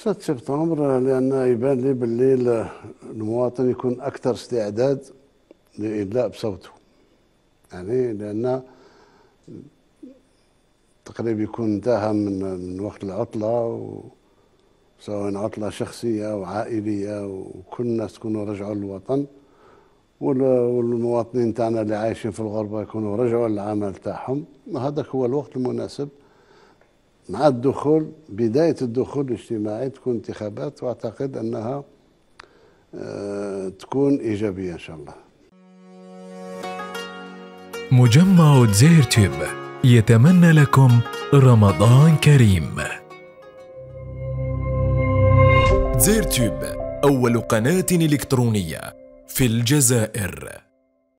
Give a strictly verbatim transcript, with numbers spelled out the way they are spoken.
ستة سبتمبر لأن يبان لي بالليل المواطن يكون أكثر استعداد للإدلاء بصوته، يعني لأن تقريبا يكون انتهى من من وقت العطلة، سواء عطلة شخصية أو عائلية، وكل الناس تكونوا رجعوا للوطن، والمواطنين تاعنا اللي عايشين في الغربة يكونوا رجعوا للعمل تاعهم. هذاك هو الوقت المناسب مع الدخول، بداية الدخول الاجتماعي تكون انتخابات، واعتقد انها تكون ايجابية ان شاء الله. مجمع دزيرتيوب يتمنى لكم رمضان كريم. دزيرتيوب أول قناة إلكترونية في الجزائر.